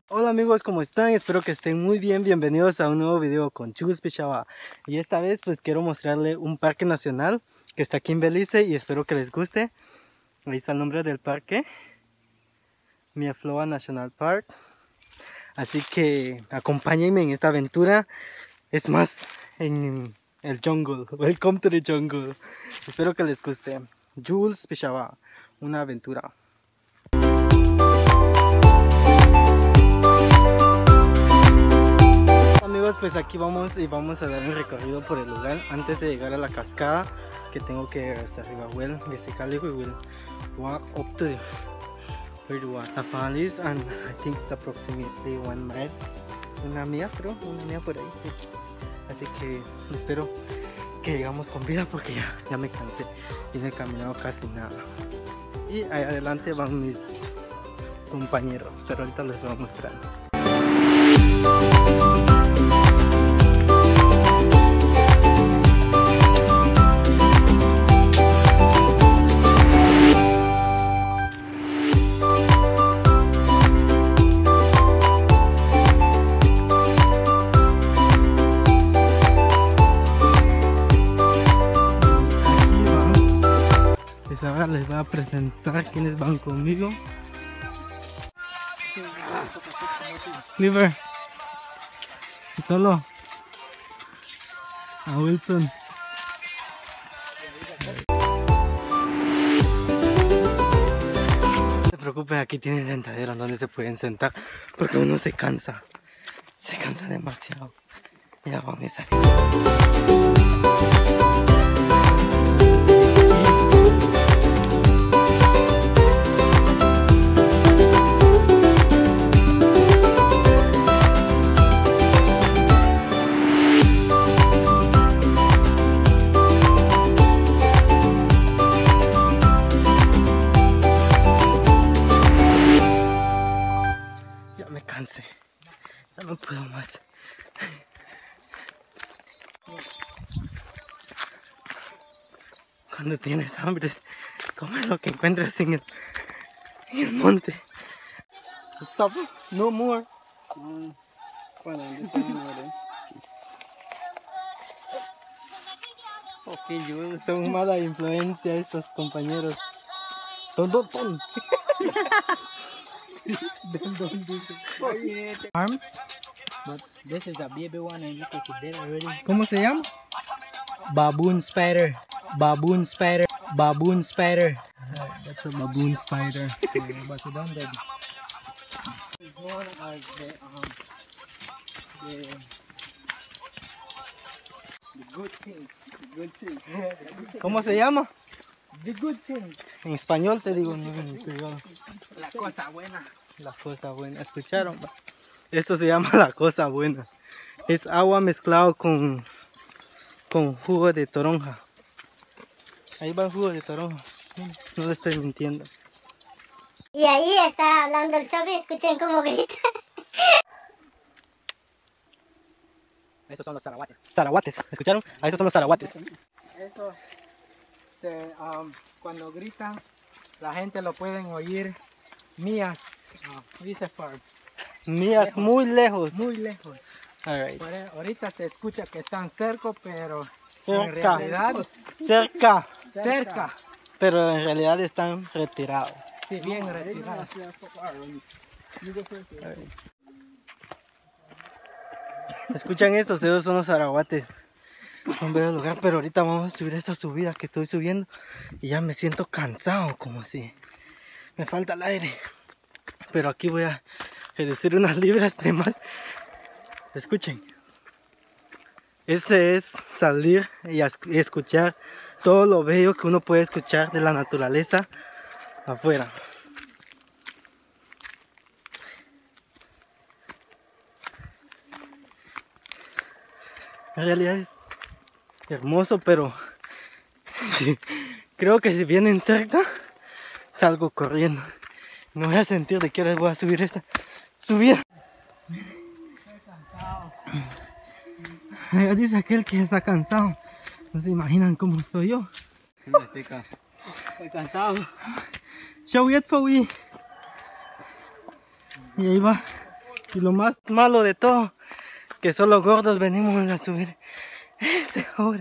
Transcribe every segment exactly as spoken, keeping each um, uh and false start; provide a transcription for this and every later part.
Hola amigos, ¿cómo están? Espero que estén muy bien. Bienvenidos a un nuevo video con Jules Pichaba. Y esta vez pues quiero mostrarle un parque nacional que está aquí en Belice y espero que les guste. Ahí está el nombre del parque, Miafloa National Park. Así que acompáñenme en esta aventura. Es más, en el jungle. Welcome to the jungle. Espero que les guste. Jules Pichaba, una aventura. Amigos, pues aquí vamos y vamos a dar un recorrido por el lugar antes de llegar a la cascada que tengo que ir hasta arriba. Well, basically we will walk up to the, where the waterfall is, and I think it's approximately one mile. Una mía, creo, una mía por ahí, sí. Así que espero que llegamos con vida porque ya, ya me cansé y no he caminado casi nada. Y ahí adelante van mis compañeros, pero ahorita les voy a mostrar. Ahora les voy a presentar quienes van conmigo. Cliver, solo a Wilson. No se preocupen, aquí tienen sentaderos donde se pueden sentar porque uno se cansa, se cansa demasiado. Mira, van a salir. Ya no puedo más. Cuando tienes hambre, come lo que encuentras en el, en el monte. Stop. No more. Mm. Bueno, ok, yo son mala influencia estos compañeros. Ton, ton, ton. Arms, but this is a baby one and look like it dead already. ¿Cómo se llama? Baboon spider, baboon spider, baboon spider. Uh, that's a baboon spider. Yeah, but you don't dead. It's known as the um the, the good thing, the good thing. ¿Cómo se llama? The good thing. En español te digo, no en criollo. La cosa buena. La cosa buena, ¿escucharon? Esto se llama la cosa buena. Es agua mezclado con, con jugo de toronja. Ahí va el jugo de toronja. No le estoy mintiendo. Y ahí está hablando el Chobi, escuchen cómo grita. Esos son los zarahuates. Zarahuates, ¿escucharon? Ah, esos son los zarahuates. Eso, se, um, cuando gritan, la gente lo pueden oír mías, uh, dice far. Mías, lejos, muy lejos. Muy lejos. All right. Por, ahorita se escucha que están cerca, pero Cerca. en realidad Cerca. cerca. Pero en realidad están retirados. Sí, bien retirados. ¿Escuchan esos? Esos son los zarahuates. Un bello lugar, pero ahorita vamos a subir esta subida que estoy subiendo y ya me siento cansado, como si me falta el aire. Pero aquí voy a reducir unas libras de más. Escuchen. Este es salir y escuchar todo lo bello que uno puede escuchar de la naturaleza afuera. En realidad es hermoso, pero creo que si vienen cerca salgo corriendo. No voy a sentir de qué hora voy a subir esta subida. Dice aquel que está cansado. No se imaginan cómo estoy yo. Estoy cansado. Show it for we. Y ahí va Y lo más malo de todo, que solo gordos venimos a subir esta obra.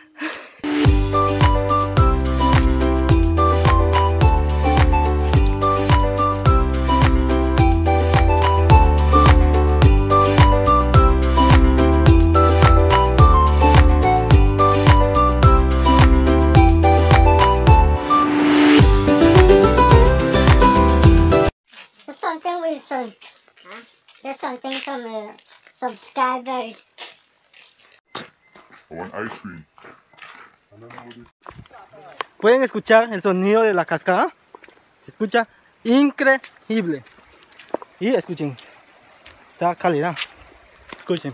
There's something with some, huh? There's something from uh, subscribers. I want ice cream. ¿Pueden escuchar el sonido de la cascada? Se escucha increíble. Y escuchen, esta calidad. Escuchen.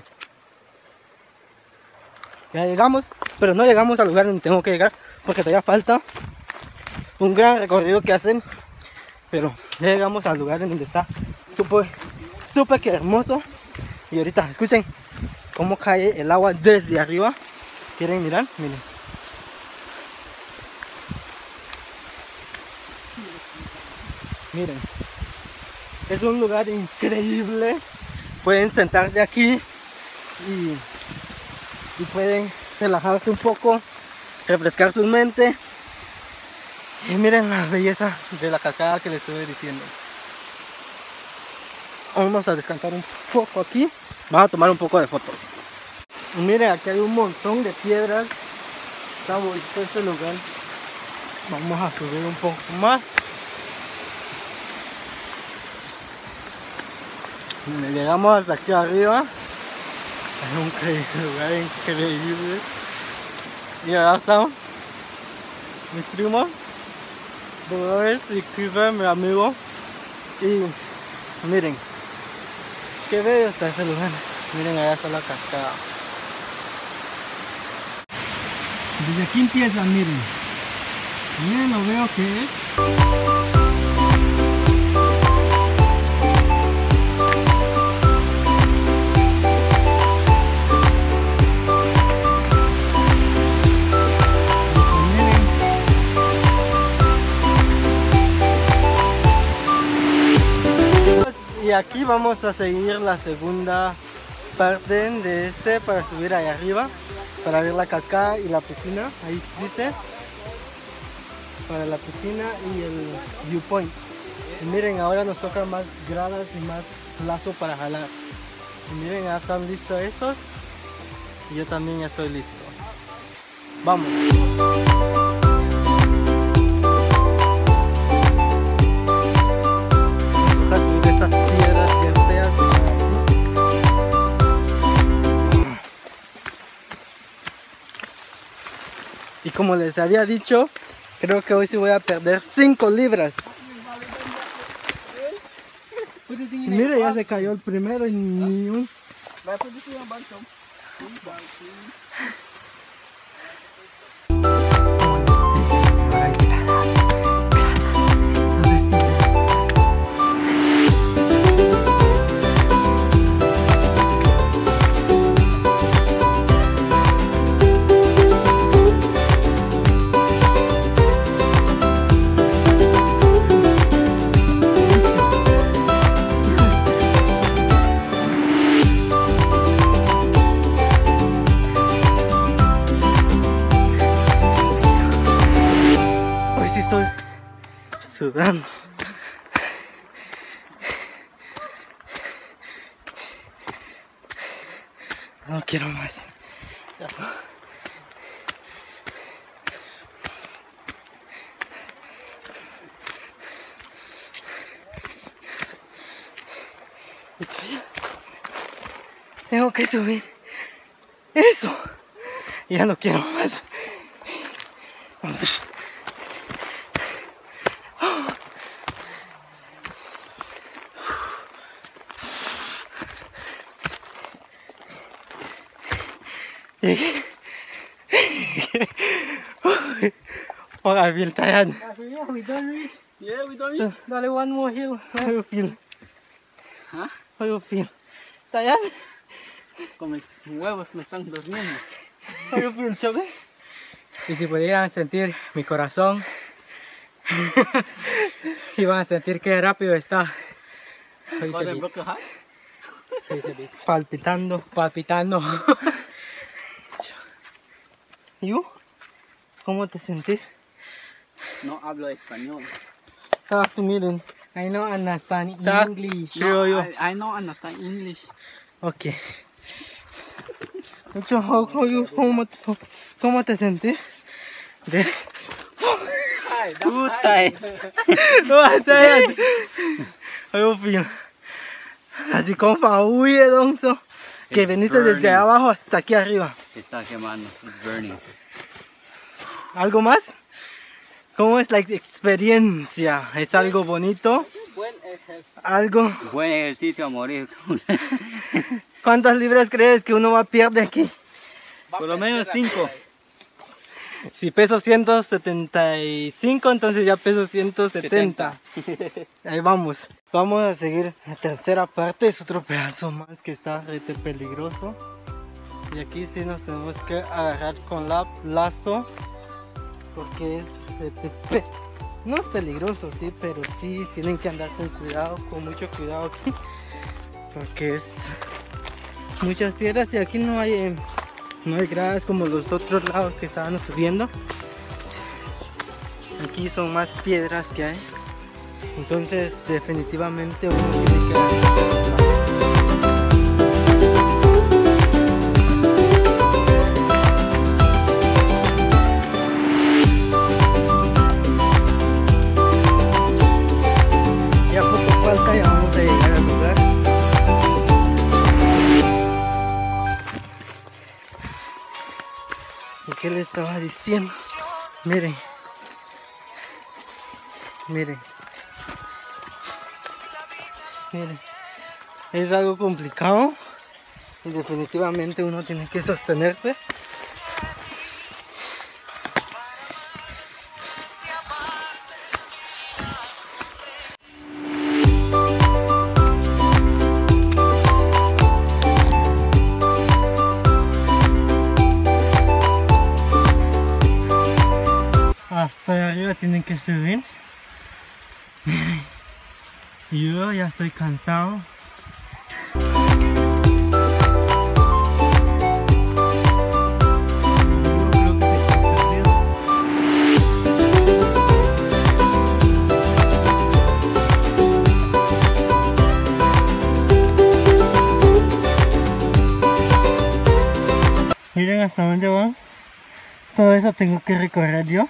Ya llegamos, pero no llegamos al lugar donde tengo que llegar porque todavía falta un gran recorrido que hacen. Pero ya llegamos al lugar en donde está súper, súper que hermoso. Y ahorita escuchen cómo cae el agua desde arriba. ¿Quieren mirar? Miren. Miren. Es un lugar increíble. Pueden sentarse aquí y, y pueden relajarse un poco, refrescar su mente. Y miren la belleza de la cascada que les estuve diciendo. Vamos a descansar un poco aquí. Vamos a tomar un poco de fotos. Y miren, aquí hay un montón de piedras. Está bonito este lugar. Vamos a subir un poco más. Miren, llegamos hasta aquí arriba. Es un lugar increíble. Y ahora están mis primos, Dolores y Cliver, mi amigo. Y miren, qué bello está ese lugar. Miren, allá está la cascada. Desde aquí empieza, miren. Miren lo veo que es. Y aquí vamos a seguir la segunda parte de este para subir allá arriba, para ver la cascada y la piscina. Ahí dice, para la piscina y el viewpoint. Y miren, ahora nos toca más gradas y más lazo para jalar. Y miren, ya están listos estos y yo también ya estoy listo. Vamos. Estas piedras bien feas. Y como les había dicho, creo que hoy sí voy a perder cinco libras. Y mire, ya se cayó el primero y ni un... sudando. No quiero más. Tengo que subir eso. Ya no quiero más. Oh, I feel tired. Yeah, we done it. Yeah, we done it. Dale one more hill. How you feel? ¿Ah? How you feel? Tired? Con mis huevos me están durmiendo. How you feel, Chobe? Y si pudieran sentir mi corazón, iban a sentir qué rápido está. ¿Qué dice Vic? palpitando. Palpitando. ¿Y tú? ¿Cómo te sentís? No hablo español. Ah, miren. I know understand Ta- English. Creo yo. I, I know understand English. Ok. Mucho, how- how you- ¿cómo, ¿Cómo te sentís? De... Puta. Yo feel. Así como huye, Donzo. Que It's veniste desde burning. abajo hasta aquí arriba. Está quemando. It's burning. ¿Algo más? ¿Cómo es la experiencia? ¿Es algo bonito? Buen ejercicio. ¿Algo? Buen ejercicio a morir. ¿Cuántas libras crees que uno va a perder aquí? Por lo menos cinco. Si peso ciento setenta y cinco, entonces ya peso ciento setenta. Ahí vamos. Vamos a seguir la tercera parte. Es otro pedazo más que está rete peligroso. Y aquí sí nos tenemos que agarrar con la lazo. Porque es rete pe- no es peligroso, sí, pero sí tienen que andar con cuidado, con mucho cuidado aquí. Porque es muchas piedras y aquí no hay... eh, no hay gradas como los otros lados que estaban subiendo. Aquí son más piedras que hay. Entonces definitivamente uno tiene que... Ya poco falta, ya vamos a llegar al lugar. ¿Y qué le estaba diciendo? Miren. Miren. Miren. Es algo complicado. Y definitivamente uno tiene que sostenerse. Hasta allá arriba tienen que subir. Miren, yo ya estoy cansado. Yo creo que se está perdido. Miren hasta dónde van. Todo eso tengo que recorrer yo.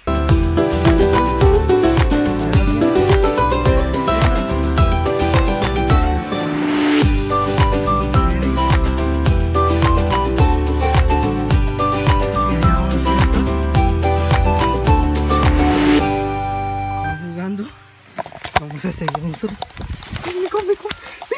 Vamos a seguir nosotros. ¡Pico, pico,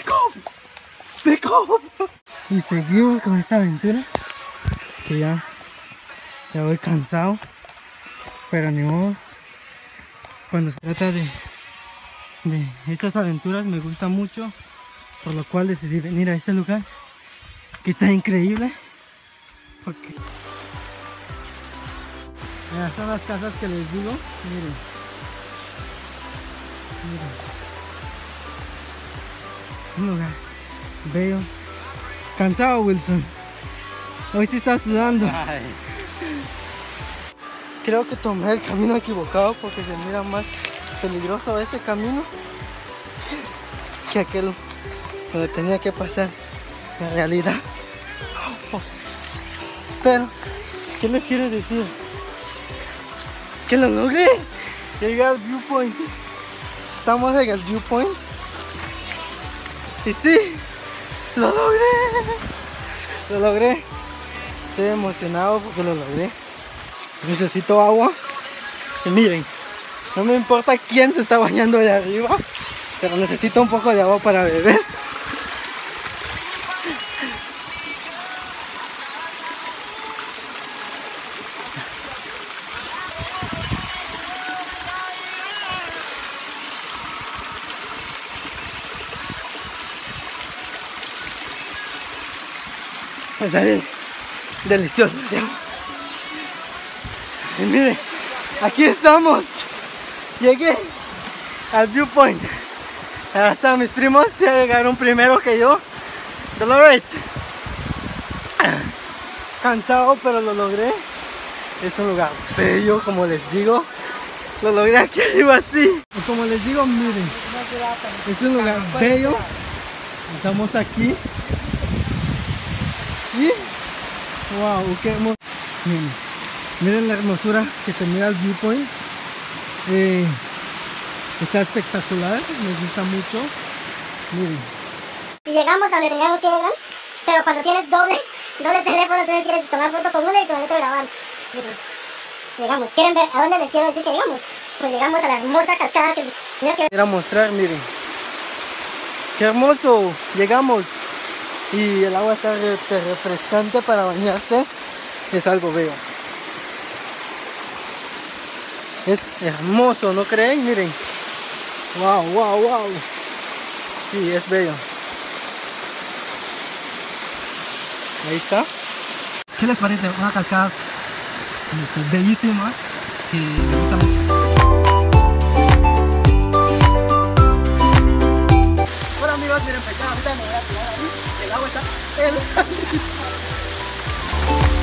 pico! ¡Pico! Y seguimos con esta aventura. Que ya, ya voy cansado. Pero ni modo. Cuando se trata de, de estas aventuras me gusta mucho. Por lo cual decidí venir a este lugar. Que está increíble. Porque estas son las casas que les digo. Miren. Miren. Un lugar bello. Cansado, Wilson. Hoy sí estás sudando. Ay. Creo que tomé el camino equivocado porque se mira más peligroso este camino que aquel donde tenía que pasar en realidad. Pero, ¿qué les quiero decir? Que lo logré. Llegué al viewpoint. Estamos en el viewpoint. Y sí, lo logré. Lo logré. Estoy emocionado porque lo logré. Necesito agua. Y miren, no me importa quién se está bañando de arriba, pero necesito un poco de agua para beber. Está bien, delicioso, ¿sí? Y miren, aquí estamos. Llegué al viewpoint. Ahora están mis primos, ya llegaron primero que yo. Dolores. Cansado, pero lo logré. Es un lugar bello, como les digo. Lo logré aquí arriba así. Y como les digo, miren. Es un lugar bello. Estamos aquí. Y wow, qué hermoso. Miren, miren la hermosura que se mira el viewpoint. Eh, está espectacular, me gusta mucho. Miren. Y llegamos a donde teníamos que llegar, pero cuando tienes doble, doble teléfono, entonces quieres tomar foto con uno y con el otro grabar. Miren, llegamos. ¿Quieren ver a dónde les quiero decir que llegamos? Pues llegamos a la hermosa cascada que... Mira que... Quiero mostrar, miren. ¡Qué hermoso! Llegamos. Y el agua está re refrescante para bañarse. Es algo bello. Es hermoso, ¿no creen? Miren. Wow, wow, wow. Sí, es bello. Ahí está. ¿Qué les parece? Una cascada bellísima. Que me gusta mucho. Hola amigos, miren, pues ya ahorita me voy a tirar ahí. El agua está helada.